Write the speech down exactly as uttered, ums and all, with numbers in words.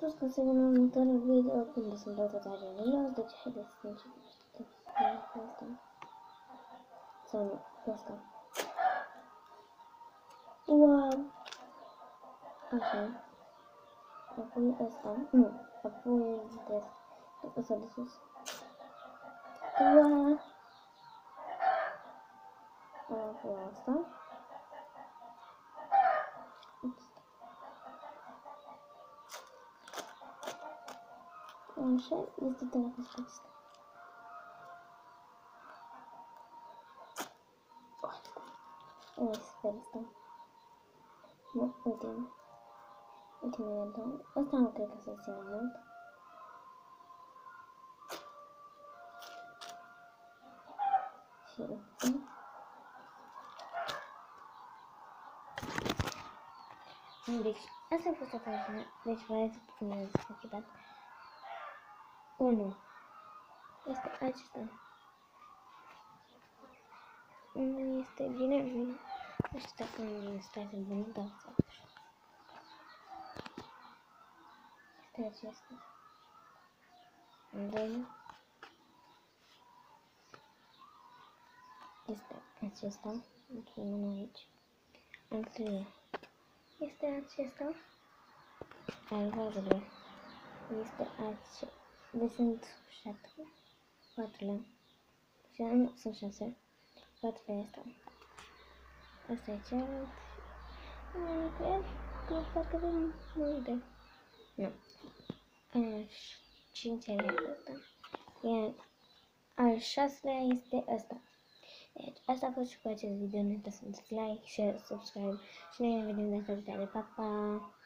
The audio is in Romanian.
spus că se vede în următorul video când sunt dau toate arenile, deci haideți să începem pe asta. Sau nu, pe asta. Wow! Așa. Apoi asta. Nu, apoi des. Asta de sus. Wow! Apoi asta. Așa, este telefon acesta. O, sper asta. Nu, uite. Ultimele două. Asta nu cred că se ține mult. Și asta. Deci, asta a fost o pagină. Deci, vreau să punem să unu. Este acesta. Nu este bine, bine. Nu știu dacă nu este bun, dar este acesta. Al doilea. Este acesta. Îl aici. Al treilea. Este acesta. Al patrulea. Este acesta. Deci sunt șapte. Patrulea. Și nu sunt șase. Patrulea este. Asta e cealaltă. Nu cred că parcă avem multe. Nu. Al cincilea ăsta. Iar al șaselea este ăsta. Deci asta a fost și cu acest video. Nu uitați să dați like, share, subscribe și ne vedem data viitoare. Pa, pa!